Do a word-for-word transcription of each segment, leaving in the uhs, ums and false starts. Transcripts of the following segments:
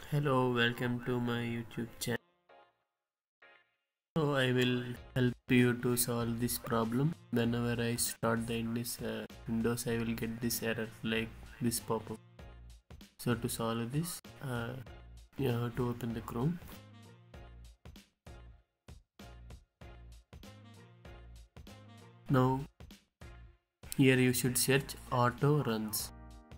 Hello, welcome to my YouTube channel. So I will help you to solve this problem. Whenever I start the Indus, uh, Windows, I will get this error like this pop-up. So to solve this, uh, you have to open the Chrome. Now here you should search auto runs.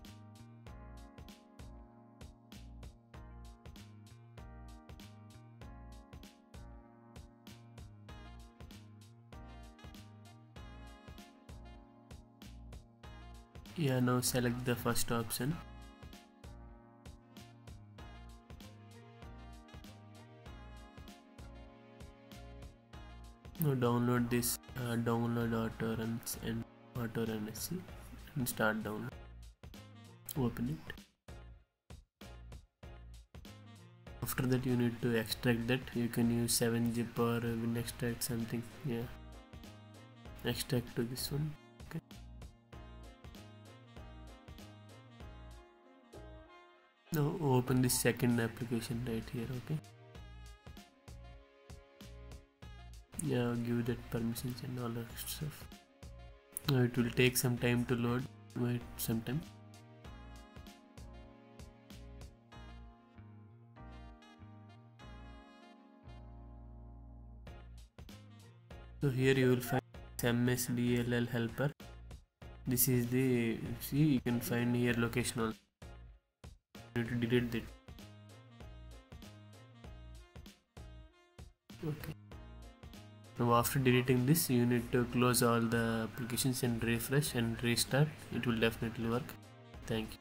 Yeah, now select the first option. Now download this uh, download auto runs and auto run S C and start download. Open it. After that you need to extract that. You can use seven zip or WinExtract something. Yeah, extract to this one. Okay. Now open this second application right here. Okay. Yeah, give that permissions and all that stuff. Now it will take some time to load. Wait some time. So here you will find M S D L L helper. This is the, see, you can find here location also. You need to delete that. Okay. Now after deleting this, you need to close all the applications and refresh and restart. It will definitely work. Thank you.